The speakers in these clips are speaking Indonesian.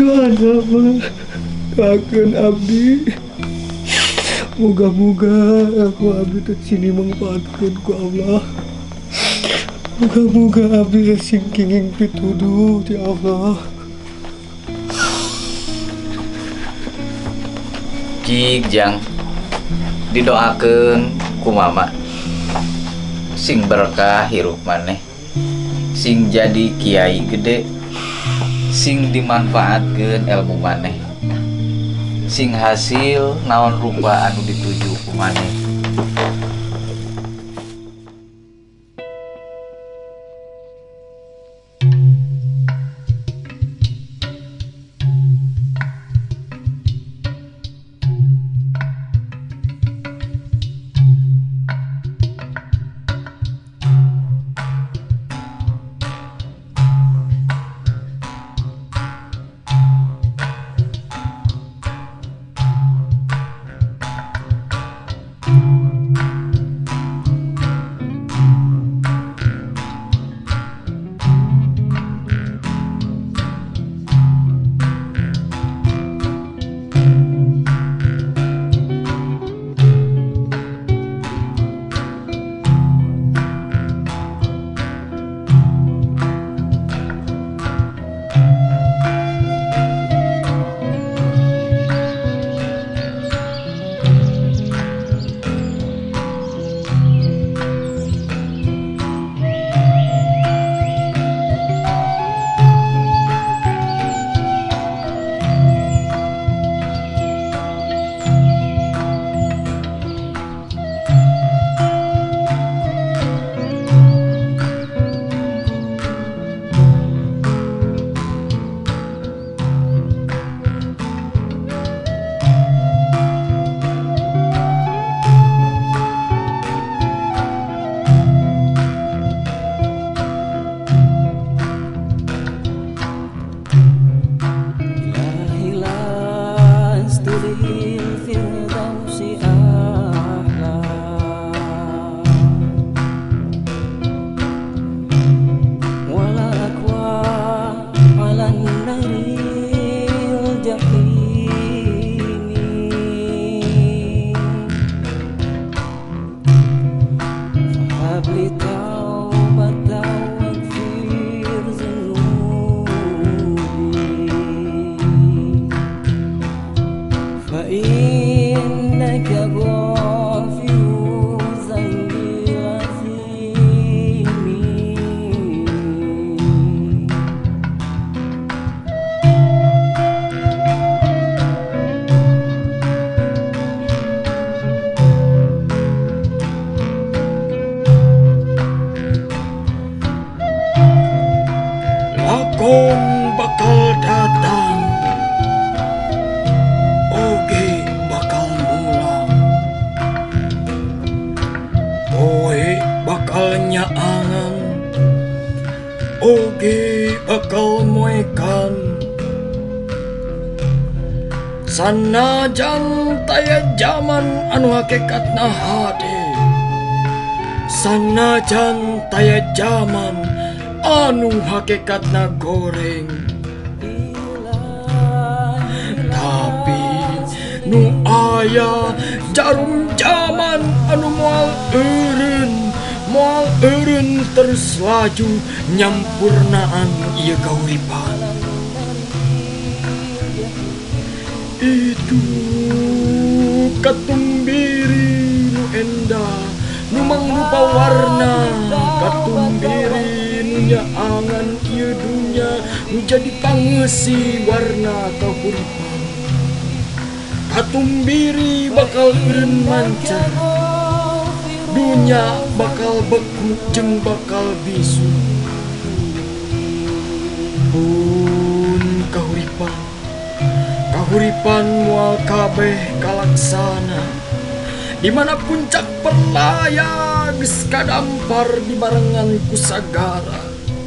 Ada mah akan abdi. Moga-moga aku abdi sini manfaatkan ku Allah. Moga-moga abdi sing kenging pituduh ti Allah. Kijang didoakeun ku mama sing berkah hirup maneh, sing jadi kiai gede, sing dimanfaatkeun ilmu maneh, sing hasil naon rupa anu dituju ku maneh. Sanajan taya zaman anu hakikatna hade, sanajan taya zaman anu hakikatna goreng, tapi nu aya jarum zaman anu moal eureun terus laju nyampurnaan ieu kauripan. Itu katumbiri nu endah nu mangrupa warna, katumbiri nu nyaangan ieu dunya nu jadi pangeusi warna kahuripan. Katumbiri bakal eureun mancar, dunya bakal beku jeung bakal bisu. Pun kahuripan moal kabeh kalaksana, di mana puncak perlaya geus kadampar dibarengan ku sagara.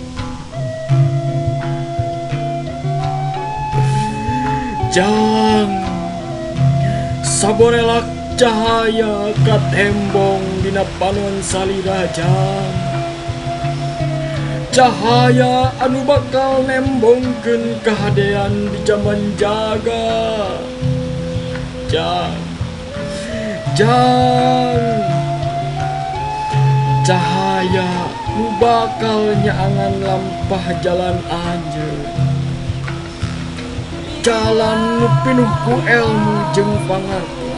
Jang saborelak cahaya ka tembong dina panon salira jang. cahaya anu bakal nembongkeun kahadean di zaman jaga. Jang cahaya nu bakal nyaangan lampah jalan anjeun, jalan nu pinuh ku ilmu jeung pangarti.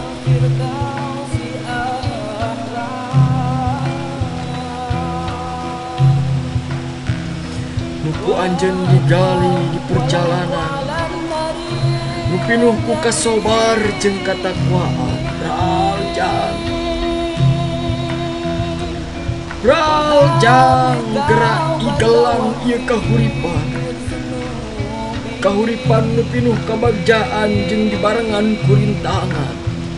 Nu anjeun digali di perjalanan, nu pinuh ku kasobar jeung katakwaan. Raljang gerak igelang ieu kahuripan nu pinuh kabagjaan jeung dibarengan kurintangan.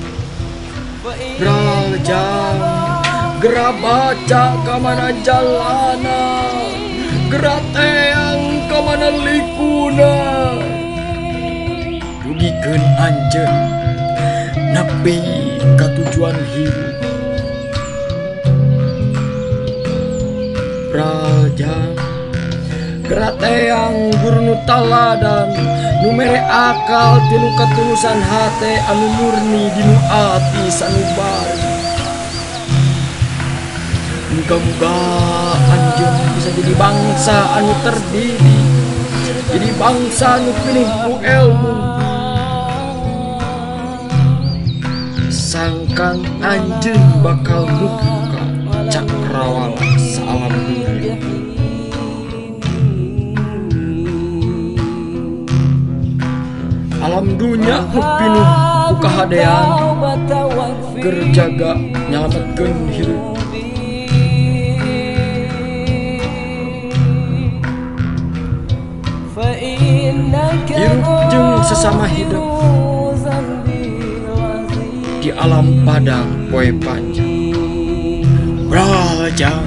Raljang gerak baca ka mana jalana, gerak teang ka mana likuna, dugikeun anjeun nepi ka tujuan hidup. Raljang gerak teang guru nu taladan, nu mere akal tinu katulusan hate anu murni dinu ati sanubari. Muga-muga anjeun bisa jadi bangsa anu terdiri, jadi bangsa anu pinuh ku ilmu. Sangkan anjeun bakal muka cakrawala saalam dunia. Alam dunia nu pinuh ku kahadean, keur jaga nyalametkeun hirup. Hirup jeung sesama hidup di alam padang poe panjang. Raljang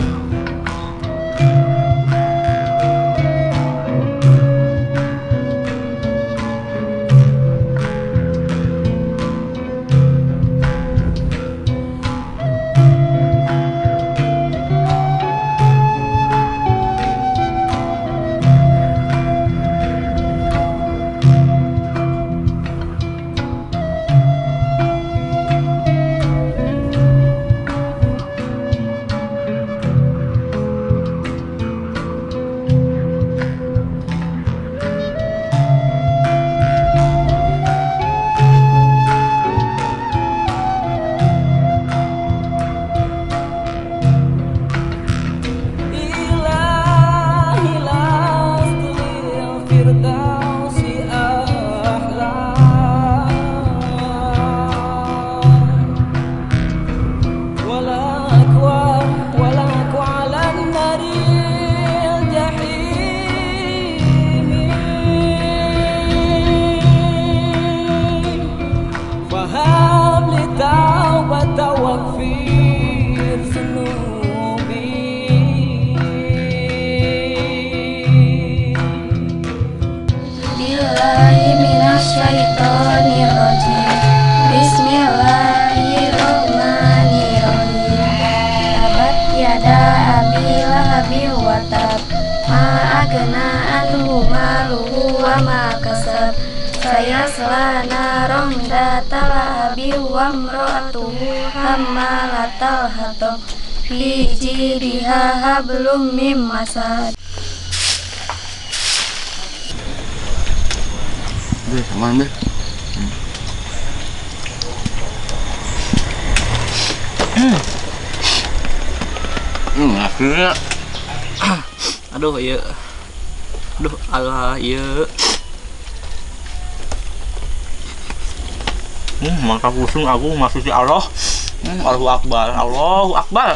saya selana rong datala abi wamro'atuhu hammalatal hatab fi jidiha hablum mim masad. Deh, aman deh. Akhirnya aduh iya, aduh Allah iya. Mantap usung aku masuk si Allah. Allahu Akbar, Allahu Akbar.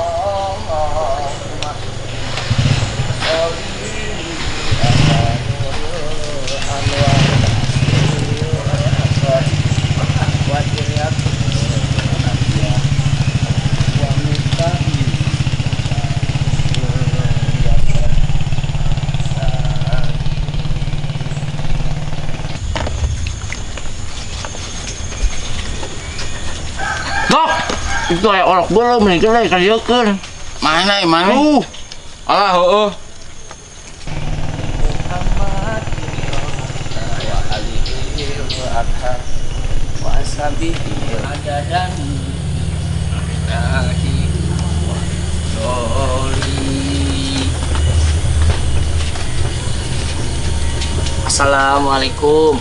Itu kayak orang belum nih, kita kalian mana? Alah, wasabi adadan nahi doli. Assalamualaikum.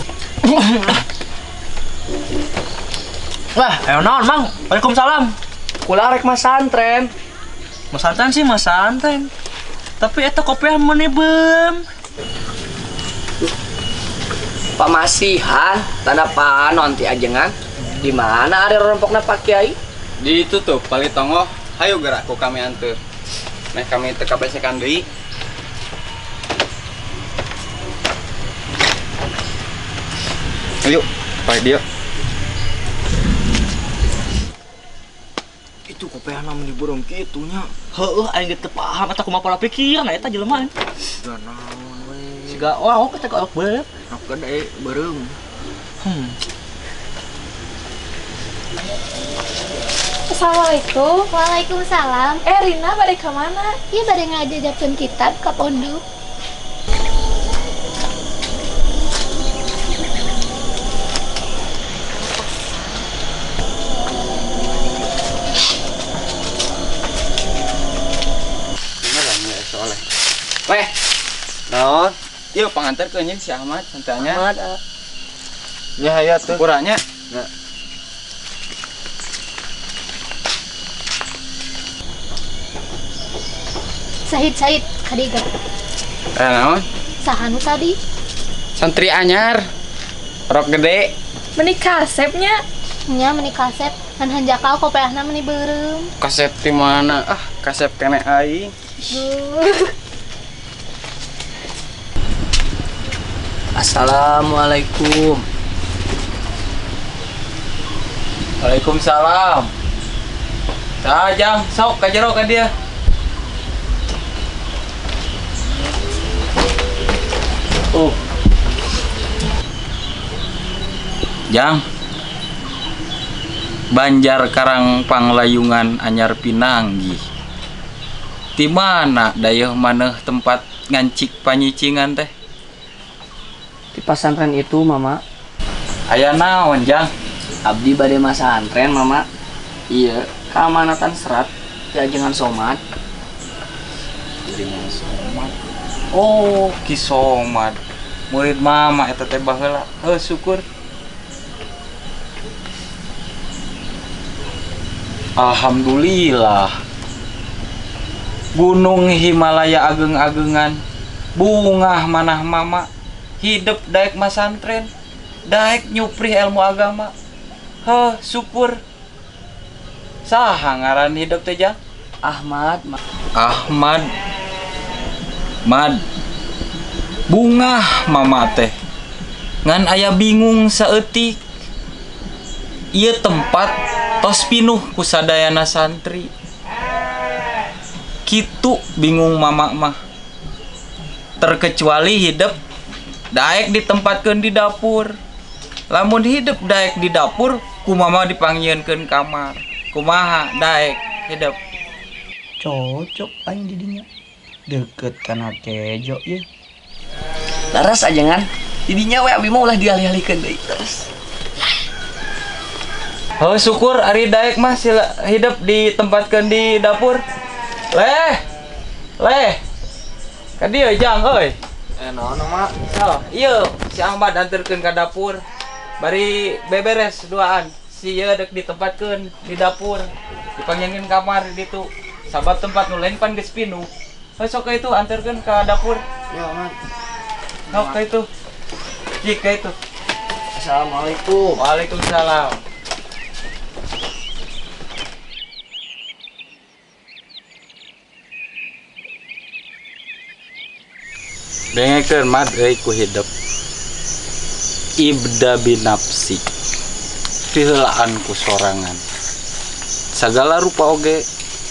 Wah, ayo naon, Mang? Waalaikumsalam. Kula rek masantren. Masantren sih masantren. Tapi eta kopiah menibem. Pamasihan, tanda panon ti ajengan. Di mana ada rompokna Pak Kiai? Di itu tuh, Palitongo. Hayu gerak ku kami anteur. Meh kami teu kabesekan deui. Ayo, pae dia. Itu kopiah namun diburung kitunya. Heueuh aing teu paham eta kumaha pola pikir na eta jelema. Da naon we? Siga oh kata kok beuk. Nok gede beureum. Assalamualaikum. Waalaikumsalam. Rina bade ka mana? Iya bade ngajajakeun kitab ka pondok. Weh. Naon? Ieu pangantar ke si Ahmad santanya. Ahmad. Nya aya tuh. Kurangnya. Sahid kadiga. Naon? Sahanu tadi? Santri anyar. Rok gede. Menikah kasepnya. Nya meni kasep ngan hanjakal kopiahna meni beureum. Kasep di mana? Ah, kasep kene aing. Assalamualaikum. Waalaikumsalam. Jang, sok ka jero ka dia. Jang. Banjar Karang Panglayungan anyar Pinanggi. Di mana dayeuh maneh tempat ngancik panyicingan teh? Di pesantren itu, Mama. Aya naon, Jang? Abdi bade masantren, Mama. Iya, keamanatan serat di ajengan somat. Ajengan somat. Oh, Ki Somat. Murid Mama eta teh baheula. Syukur. Alhamdulillah. Gunung Himalaya ageng-agengan, bungah manah Mama, hidup daek masantren, daek nyupri ilmu agama. Syukur. Saha ngaran hidup teh, Jang? Ahmad. Ahmad. Mad. Bungah Mama teh. Ngan aya bingung saeutik. Ieu tempat tos pinuh ku sadayana santri. Kitu bingung Mama mah. Terkecuali hidup daek ditempatkeun di dapur. Lamun hidup daek di dapur, ku Mama dipanggieunkeun kamar. Kumaha daek hidup? Cocok aing didinya. Deket kana Tejo ieu. Laras ajengan. Didinya we abi mah ulah dialih-alihkeun deui terus. Syukur ari daek mah sila hidup ditempatkeun di dapur. Leh. Ka dieu Jang euy. Naon Mak? Ieu si Ahmad anterkeun ka dapur. Bari beberes duaan. Si ieu dek ditempatkeun di dapur. Dipanggieun kamar ditu. Sabab tempat nu lain pan geus pinuh. Sok ka itu anterkeun ka dapur. Ya, Mak. Sok ka itu. Jika itu. Assalamualaikum. Waalaikumsalam. Dengekeun mad euy ku hidup. Ibda binapsi. Piheulaan ku sorangan. Sagala rupa oge.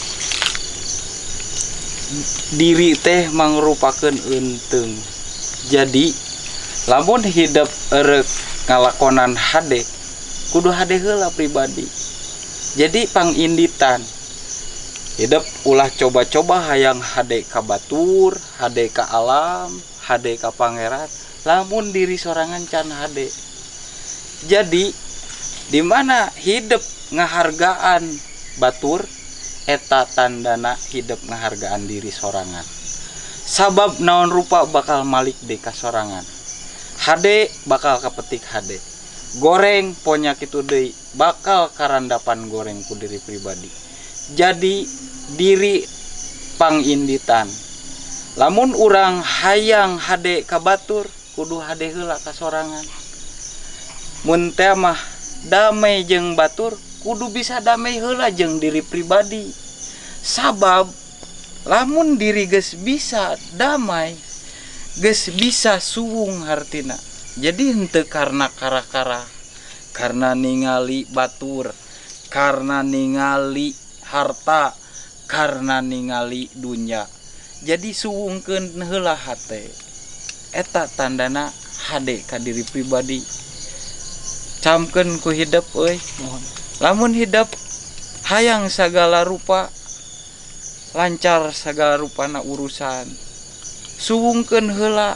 Diri teh mangrupakeun eunteng. Jadi lamun hidup eureuh ngalakonan hade, kudu hade heula pribadi. Jadi panginditan. Hidup ulah coba-coba hayang hade ka batur, hade ka alam, hade ka pangeran. Lamun diri sorangan can hade. Jadi di mana hidup ngahargaan batur eta tandana hidup ngahargaan diri sorangan. Sabab naon rupa bakal malik deh ka sorangan. Hade bakal kepetik hade. Goreng ponya kitu deui bakal karandapan goreng ku diri pribadi. Jadi diri panginditan. Lamun urang hayang hade ka batur kudu hade heula ka sorangan. Mun teh mah damai jeung batur kudu bisa damai heula jeung diri pribadi. Sabab lamun diri geus bisa damai, geus bisa suwung hartina. Jadi henteu karena kara-kara, karena ningali batur, karena ningali harta, karena ningali dunya. Jadi suwungkeun heula hate. Eta tandana hade ka diri pribadi. Camkeun ku hidup euy. Lamun hidup hayang sagala rupa lancar sagala rupana urusan. Suwungkeun heula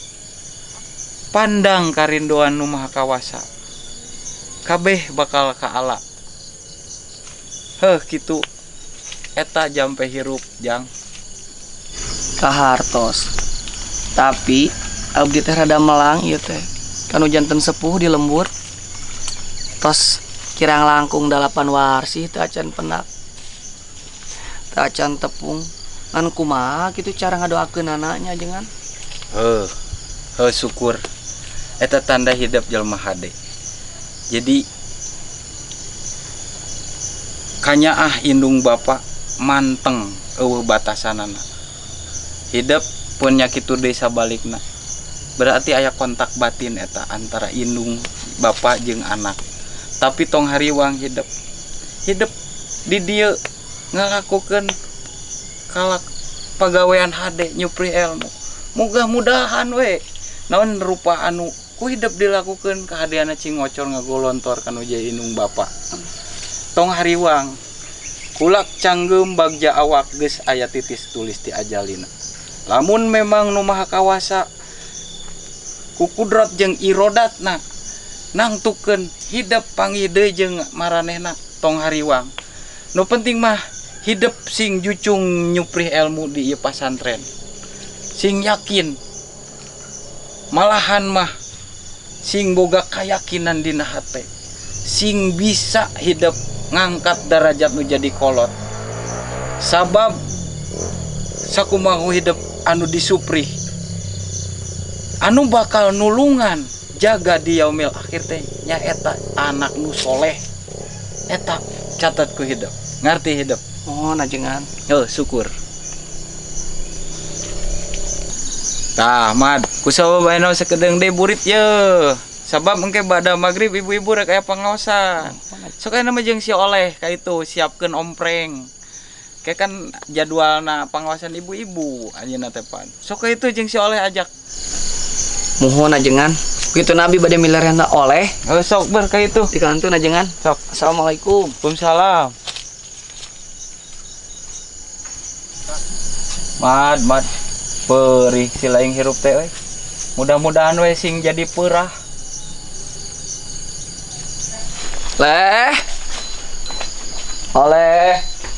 pandang karindoan nu maha kawasa. Kabeh bakal kaala. Heuh kitu eta jampe hirup jang. Kahartos. Tapi abdi teh rada melang ieu teh. Kanu janten sepuh di lembur. Tos kirang langkung 8 warsi teu acan penak. Teu acan tepung. Ngan kumaha kitu cara ngadoakeun anaknya jengan? Syukur. Eta tanda hidup jalma hade. Jadi kanyaah indung bapa manteng eueuh batasanana. Hidup punya kitu deui sabalikna. Berarti aya kontak batin eta antara indung bapa jeung anak. Tapi tong hariwang hidup di dieu ngalakukeun kalak pagawean hade nyupri ilmu. Mudah-mudahan we naon rupa anu ku hidup dilakukeun kahadeana cing ngocor ngagolontor kanu jadi indung bapa. Tong hariwang kulak canggeum bagja awak geus aya titis tulis ti ajalina. Lamun memang nu maha kawasa ku kudrat jeung irodatna nangtukeun hidup panggih deui jeung maranehna tong hariwang. Nu penting mah hidup sing jucung nyuprih ilmu di ieu pasantren. Sing yakin malahan mah sing boga kayakinan dina hate. Sing bisa hidup ngangkat derajat nu jadi kolot. Sabab sakumaha hidup anu disuprih anu bakal nulungan jaga di yaumil akhir teh nya eta anak nu soleh. Eta catat ku hidup. Ngarti hidup. Oh, najengan. Syukur. Tah, Mad, kusaha bae sakedeung deui burit ye. Sabab engke bada magrib ibu-ibu rek aya pangaosan. Sok aya mah jeung si oleh ka itu siapkeun ompreng. Kayak kan jadwalna pangaosan ibu-ibu anjeunna teh pan. Sok itu jeung si oleh ajak. Muhun ajengan. Kitu nabi bade milarian oleh. Sok ber ka itu. Di kantun ajengan. Sok. Assalamualaikum. Waalaikumsalam. Mad. Perih si laing hirup teh euy. Mudah-mudahan we sing jadi peurah. Leh. Oleh.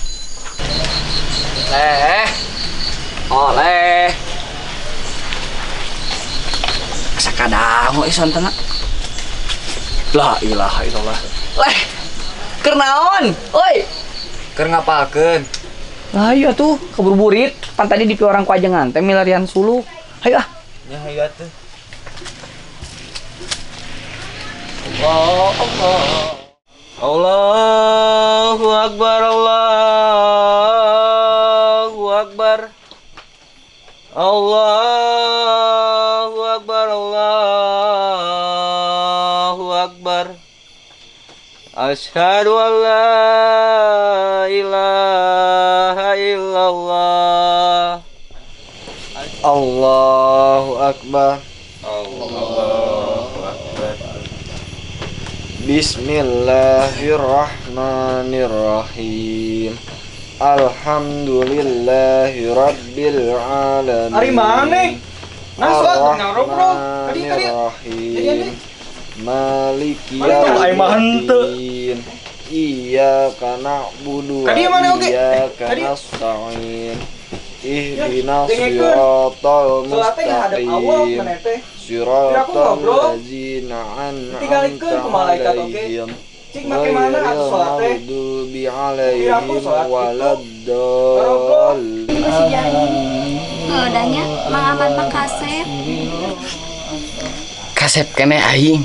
Sakadang we sontena. La ilaha illallah. Leh. Keur naon? Oi. Keur ngapalkeun? Lah iya tuh kabur burit. Pan tadi di orang ku ajengan teh milarian suluk. Hayu ah. Ya hayu atuh. Allahu Akbar, Allahu Akbar. Allahu Akbar, Allahu Akbar. Asyhadu an la ilaha illallah. Allahu Akbar. Allahu Akbar. Bismillahirrahmanirrahim. Alhamdulillahi rabbil alamin. Ari mana? Nah, suat ngarok bro. Kadi. Bismillahirrahmanirrahim. Maliki Aing mah henteu. yaumiddin. Iyyaka na'budu wa Kadi mana oge? iyyaka Kadi. nasta'in. Ihdinas siratal mustaqim. Siratal ladzina an'amta 'alaihim. Cik make mana atuh salat teh? Maghdubi 'alaihim waladdallin. Udahnya, Mang Ahmad Pak Kasep. Kasep kene aing.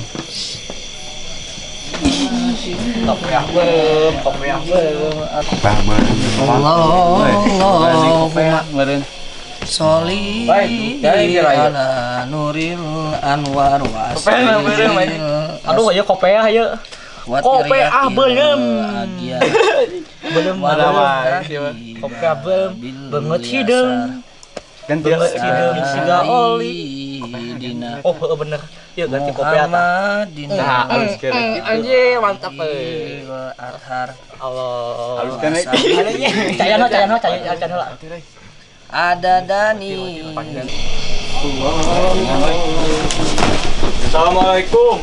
Allahumma sholli ala nuril anwar wa Aduh, ya kopeah ya. Kopeah belum. Belum ada. Kopeah belum. Banget hidung. Ganti hidung siga oli. Oh, bener. Yuk ganti kopeah. Nah, halus kere. Anjir, mantap euy. Allah. Halus kene. Cayana lah. Ada Dani. Assalamualaikum.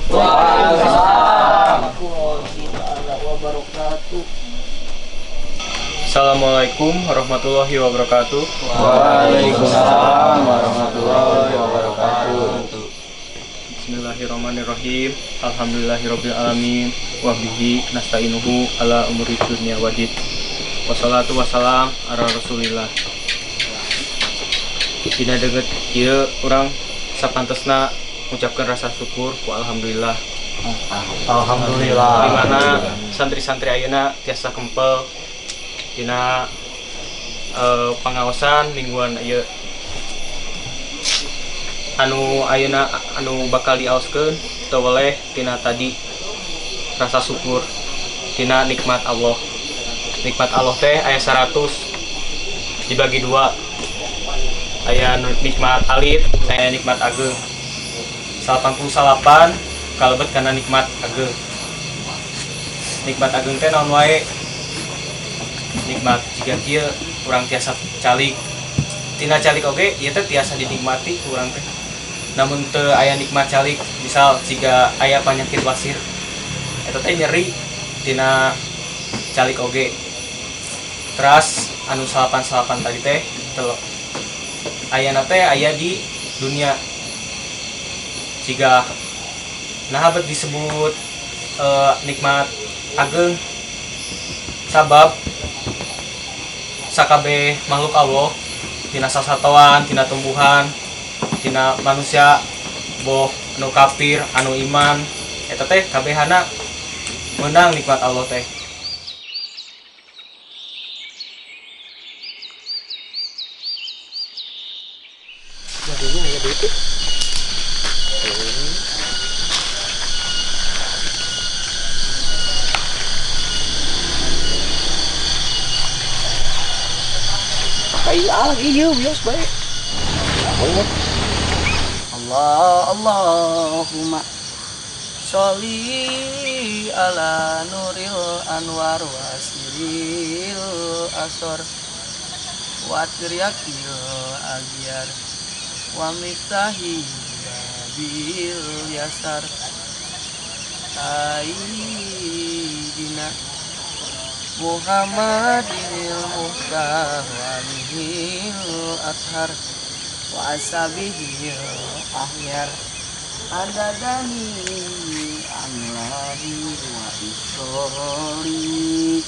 Assalamualaikum warahmatullahi wabarakatuh. Waalaikumsalam warahmatullahi wabarakatuh. Bismillahirrahmanirrahim. Alhamdulillahirabbil alamin wa bihi nasta'inuhu ala umuri dunya wadid. Wassalatu wassalam ala Rasulillah. Dina deget ieu urang sapantesna mengucapkan rasa syukur ku alhamdulillah. Alhamdulillah. Di mana santri-santri ayeuna tiasa kempel dina pangaosan mingguan ieu. Anu ayeuna anu bakal diaoskeun teu weleh tina tadi rasa syukur tina nikmat Allah. Nikmat Allah teh aya 100 dibagi 2. Aya nikmat alit, aya nikmat ageung. 88 kalebet kana nikmat ageung. Nikmat ageung teh naon wae? Nikmat jiga kieu urang tiasa calik. Tina calik oge ieu teh tiasa dinikmati ku urang teh. Namun teu aya nikmat calik, misal jiga aya panyakit wasir. Eta teh nyeri tina calik oge. Teras anu 88 tadi teh teu ayana teh aya di dunia siga nah bet disebut nikmat ageung sabab sakabeh makhluk Allah tina sasatoan, tina tumbuhan, tina manusia boh anu kafir, anu iman eta teh kabehana meunang nikmat Allah teh. Allahumma sholli ala nuril anwar wasiril asor wa tiryakil agyar wa miftahi babil yasar Sayyidina Muhammadil Muhtar walihil Athar wa asabihil ahyar adadani amlahi wa isroli.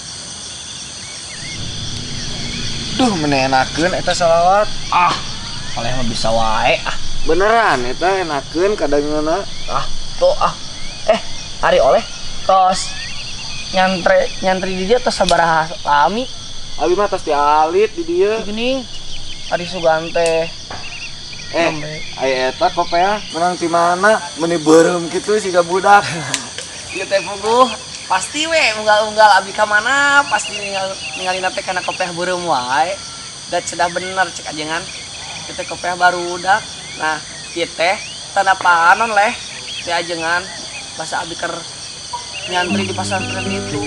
Duh menenakeun eta salawat. Oleh mah bisa wae Beneran eta enakeun kadangeuna. tuh hari oleh tos nyantri di dia tos sabaraha lami Abi mah tos dialit di dieu. geuning hari Sugante Aya eta kopeah menang ti mana meuni beureum kitu siga budak. ieu teh puguh pasti we unggal-unggal abi ka mana pasti ningalina teh kana kopeah beureum wae da cedah bener cek ajengan ieu teh kopeah barudak. Nah ieu teh tanda panon leh teh ajengan bahasa abi keur nyantri di pesantren itu.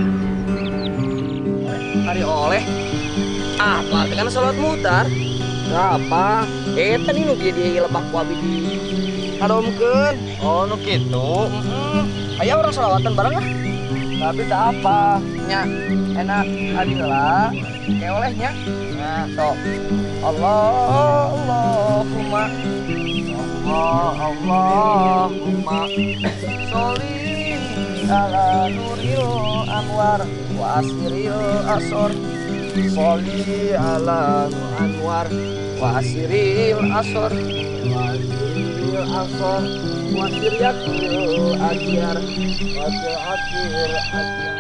Hari oleh apa kan salat mutar Apa? Tadi nu dia lebak ku abi di hadomkeun. Oh, nu kitu. Aya orang selawatan bareng lah. Tapi tak apa. Nya enak adilah. Kayak olehnya. Nah, sok. Allahumma Allahumma sholli ala nuril anwar wa asril asor. Sholli ala anwar wa asril asor wa asril asor wa siryatil akhir wa siryatil akhir.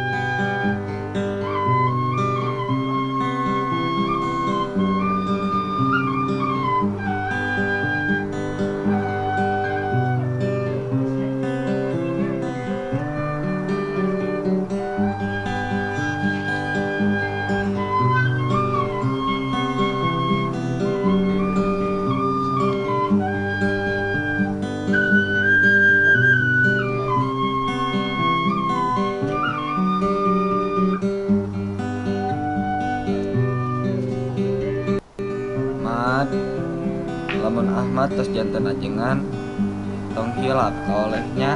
Lamun Ahmad tos janten ajengan tong hilap olehnya.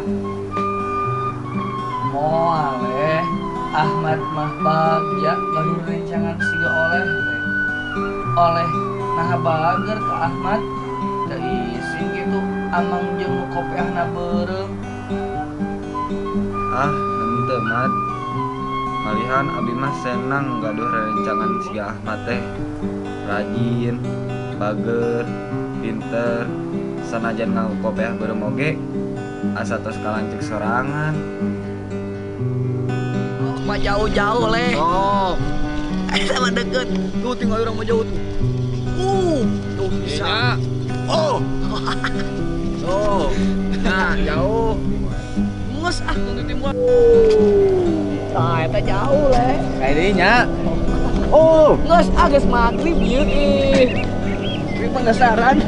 Moale Ahmad mah bagja baru rencangan siga oleh nah bager ke Ahmad dari sing gitu amang jeung nu kopiahna beureum. Henteu Mat, malihan abi mah senang gaduh rencangan siga Ahmad teh rajin, bager, pinter, sanajan ngaku kopiah beureum oge asa tos kalancik sorangan. Mah jauh-jauh leh. Oh. Sama deket. Tuh tinggal orang mah jauh tuh. Tuh bisa. Oh. Tuh. Nah, jauh. Nges tunggu timuan. Nah, eta jauh leh. Kayak dinya. Nges geus magrib ieu ih. Ini penasaran.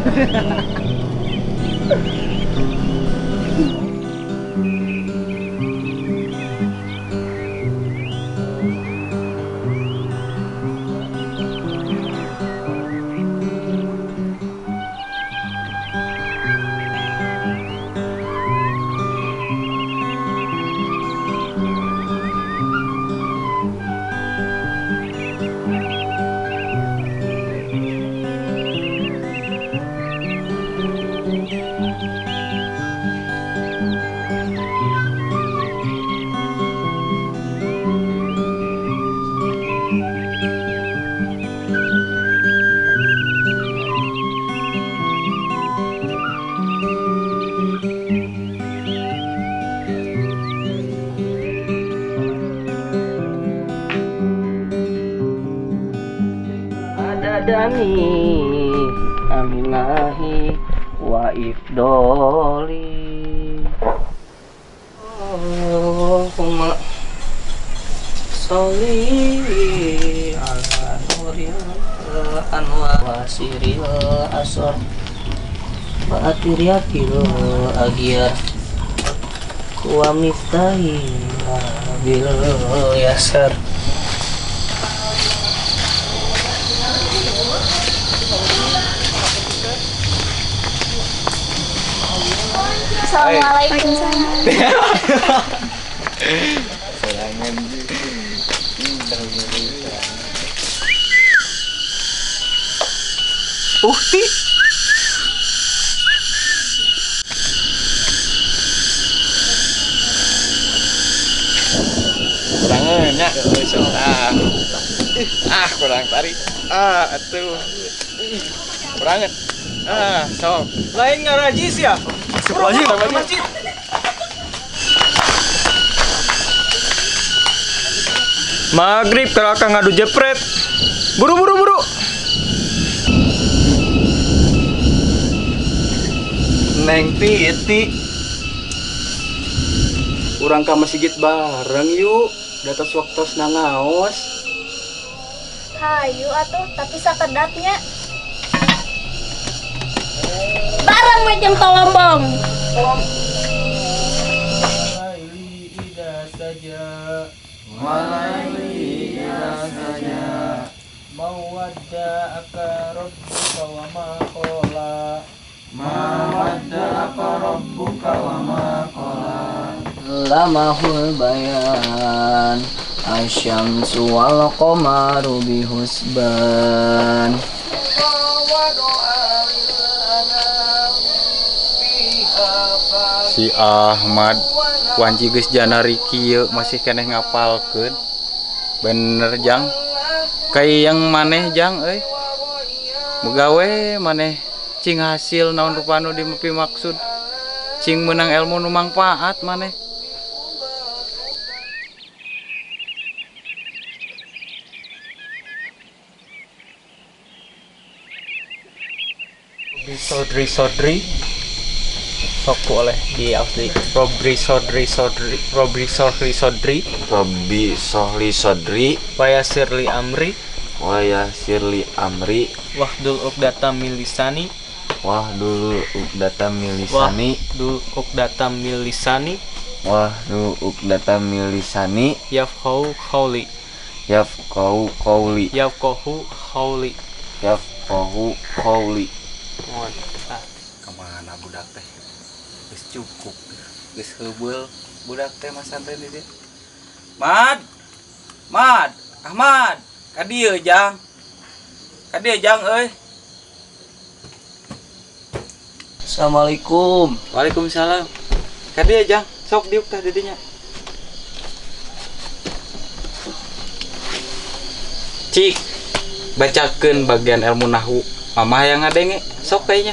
Dani aminahi wa ifdoli. Allahumma sholli ala nuril anwar wa siril asor wa atiryatil aghir wa miftahi bil yasar. Assalamualaikum. Serangan Ukti. kurangannya kurang tarik atuh kurangan sok Lain ngarajis ya? Lagi Masjid. Maghrib kalau akan ngadu jepret. Buru. Neng Titi urang ka masjid bareng yuk datas waktos nangaos. Hayu atuh tapi sakedapnya. Bareng we jeung tolombong. Walaili ida saja mawadda aka rabbi rabbuka wa ma qala. Ma wadda'aka rabbuka wa ma qala. Lamahul bayan asyamsu wal qamaru bihusban. Si Ahmad wanci geus janari kieu masih keneh ngapalkeun. Bener Jang. Kayak yang maneh Jang euy. Mugawe maneh cing hasil naon rupanu dimepi maksud. Cing menang ilmu nu mangpaat maneh. Sodri Soku oleh di asli Robri Sodri Robbi Sohli Sodri Waya Sirli Amri Wahdul Uqdatam min lisani Yafqahu qawli. Kemana budak teh? Geus cukup. Geus heubeul budak teh Mas Santen dia. Ahmad, ka dieu Jang euy. Assalamualaikum. Waalaikumsalam. Ka dieu Jang, sok diuk tah di dinya. Cik, bacakeun bagian ilmu nahwu. Mama yang ngadenge, sok kayaknya.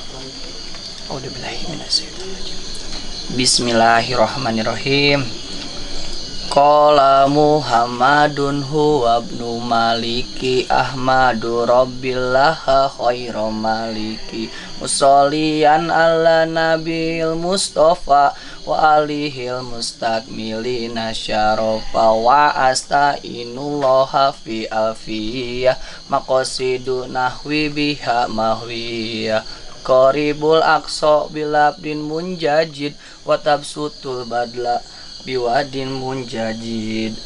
Bismillahirrahmanirrahim. Qala Muhammadun huwa ibnu Maliki Ahmadu Rabbillah khairu maliki musolliyan ala nabil mustafa wa alihil mustakmilina syarafa wa astainullaha fi alfiyah maqasidu nahwi biha mahwiyah qaribul aqsa bilabdin munjajid wa tabsutul badla biwadin munjajid.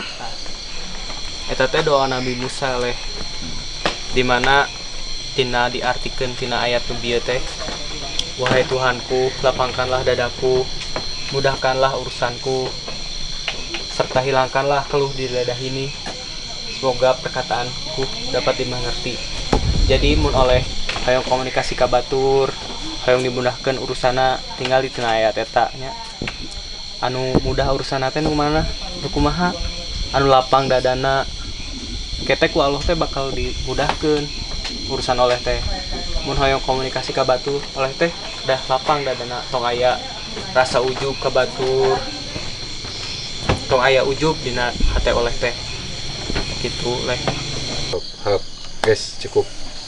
Eta teh doa Nabi Musa leh, dimana tina diartikeun tina ayat nu bieu teh, wahai Tuhanku, lapangkanlah dadaku, mudahkanlah urusanku, serta hilangkanlah keluh di dadah ini. Semoga perkataanku dapat dimengerti. Jadi mun oleh hayang komunikasi ka batur, hayang dimudahkeun urusana tinggal di tina ayat eta nya. Anu mudah urusan teh nu mana nu kumaha anu lapang dadana ketek ku Allah teh bakal dimudahkeun urusan oleh teh mun hoyong komunikasi ka batur oleh teh dah lapang dadana tong aya rasa ujub ka batur tong aya ujub dina hate oleh teh kitu leh. Guys cukup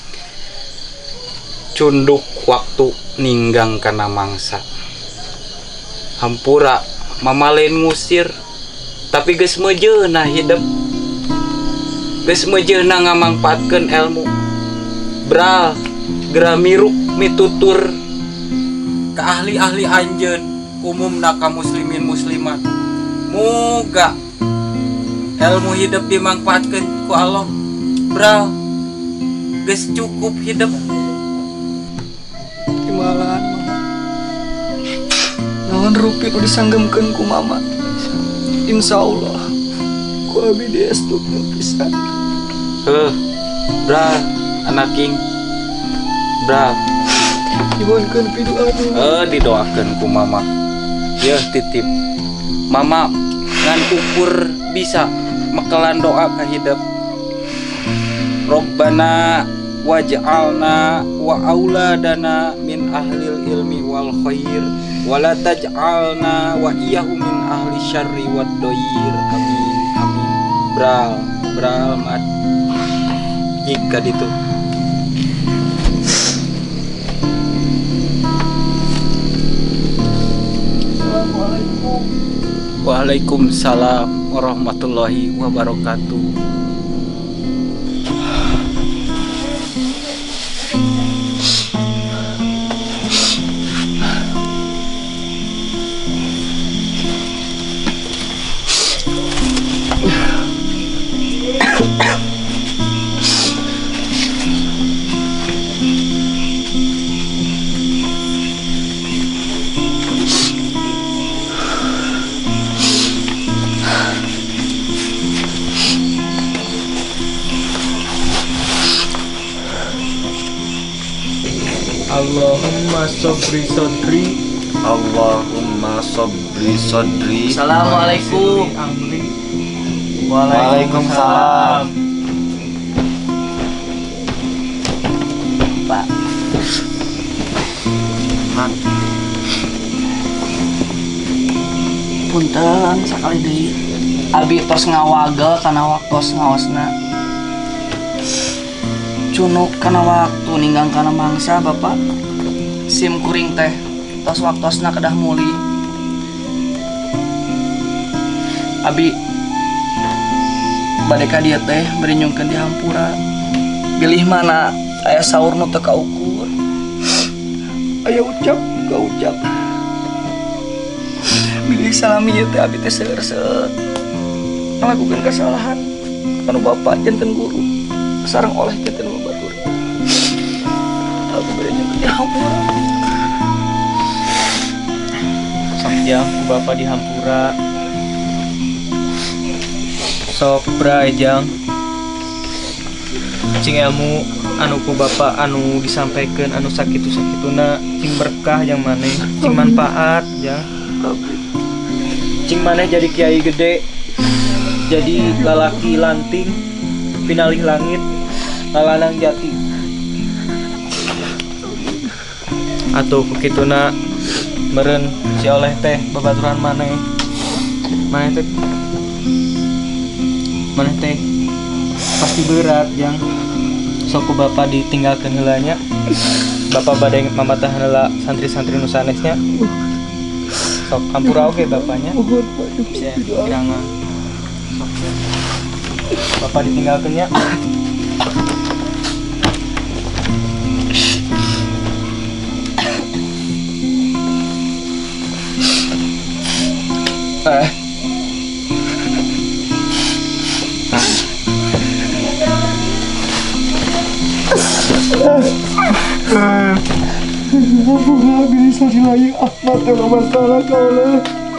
cunduk waktu ninggang kana mangsa hampura mamalain ngusir tapi geus mejeuna hidup geus mejeuna ngamangpaatkeun ilmu bral gera miruk mitutur ka ahli-ahli anjeun umumna ka muslimin muslimat muga ilmu hidup dimangpaatkeun ku Allah bral geus cukup hidup Timbalan naon rupi nu disanggemkeun ku mama. Insyaallah ku abi diestukeun pisan. Bra, anak king. Bra, Dibohonkeun pidoa didoakeun ku mama. Ya titip. Mama ngan ukur bisa mekelan doa ka hidup. Robbana waj'alna wa auladana min ahlil ilmi wal khair wala taj'alna wa iyyahu min ahli syarri wad doyir amin amin. Bral mat jika ditu Waalaikumsalam warahmatullahi wabarakatuh. Allahumma sobri sodri. Allahumma sobri sodri. Assalamualaikum. Amri. Waalaikumsalam. Pak. Man, Punten sakali deui. Abi tos ngawagel kana waktos ngaosna. Cunuk kana waktu ninggang kana mangsa Bapak. Sim kuring teh tos waktosna kedah muli. Abi bade ka dieu teh beri nyungkeun di hampura. Bilih mana aya saur nu teu kaukur. Aya ucap ka ucap. Bilih salami ieu teh abi teh seueur-seueur ngalakukeun kesalahan anu bapak janten guru sareng oleh janten batur. Aku beri nyungkeun di hampura. Jang ku bapak di hampura. Sok bray jang. Cing ilmu anu ku bapak anu disampaikan anu sakitu-sakituna cing berkah yang maneh, cing manfaat jang. Cing maneh jadi kiai gede, jadi lalaki lanting, pinalih langit, lalanang jati. Atuh kukituna meren si oleh teh babaturan maneh teh pasti berat jang. Sok ku bapak ditinggalkeun heulanya. Bapak bade mamatah heula santri-santri nu sanesnya. Sok hampura oge bapaknya. Bisa kirangan. Sok bapak ditinggalkeun nya. Nggak bisa dilayang Ahmad dengan masalah kau leh.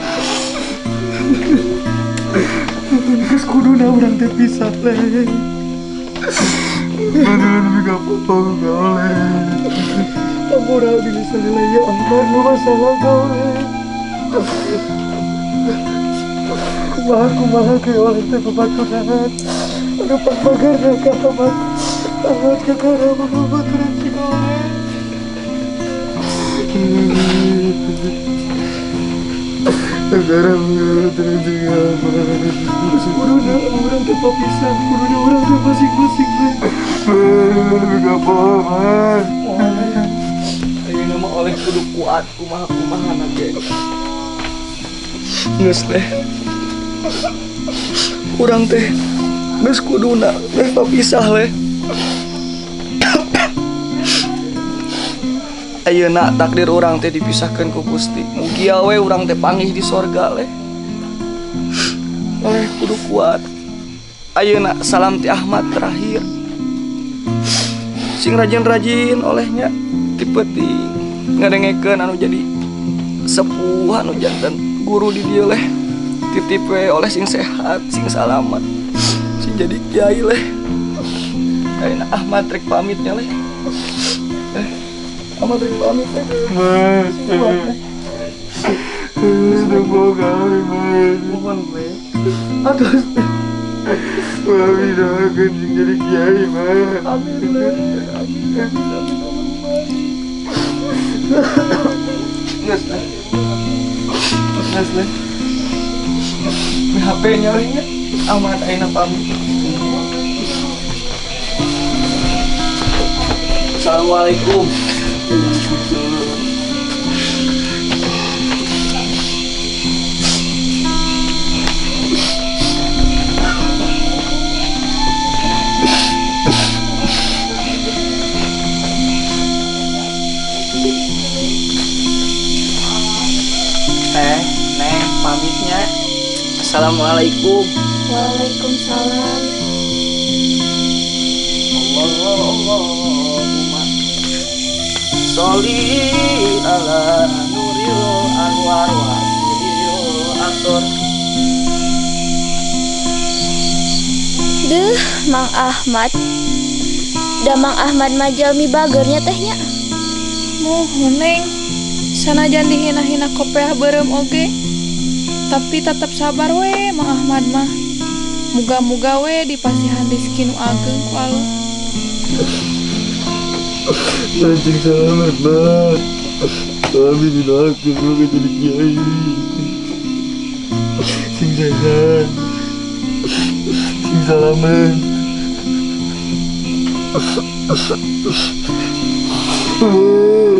Terus kuduna orang teh pisah leh. Padahal lebih gak apa-apa kau leh. Kamu udah bisa dilayang Ahmad dengan masalah kau leh. Kumaha ke oleh teh babaturan. Anu pagbagar ka Ahmad ke kana babaturan si kau leh. Sekarang terjadi apa? Kuduna orang tanpa pisah, kuduna orang tanpa masing-masing. Lebih gak apa-apa. Ayo nama oleh kudu kuat kumaha nage. Geus teh. Urang teh geus kuduna teh papisah leh. Ayeuna takdir urang teh dipisahkeun ku Gusti. Mugi we urang teh panggih di sorga leh. Oleh kudu kuat. Ayeuna salam ti Ahmad terakhir. Sing rajin-rajin olehnya tipeti ngadengekeun anu jadi sepuh anu janten guru di dieu leh. Titip we oleh sing sehat, sing salamat. Sing jadi kiai leh. Ayeuna Ahmad rek pamitnya leh. Ahmad rek pamit leh. Mas, sudah boga mas. Mohon we. Aduh, mami doakan sing jadi kiai mas. Amin leh. Amin. Geus leh. Geus leh. HP-nya lehnya Ahmad ayeuna pamit. Assalamualaikum. Neng pamitnya. Assalamualaikum. Waalaikumsalam. Allahumma sholli ala nuril anwar wa siril asor. Duh, Mang Ahmad. Da Mang Ahmad majalmi bagernya tehnya. Mohon neng, sanajan dihina-hina kopeah berem oge, tapi tetap sabar we Mang Ahmad mah. Muga-muga we dipasihan rezeki nu ageng ku Allah. Anjing selamat banget. Kami dilaku sebagai jadi kiai. Sing sehat, sing salaman.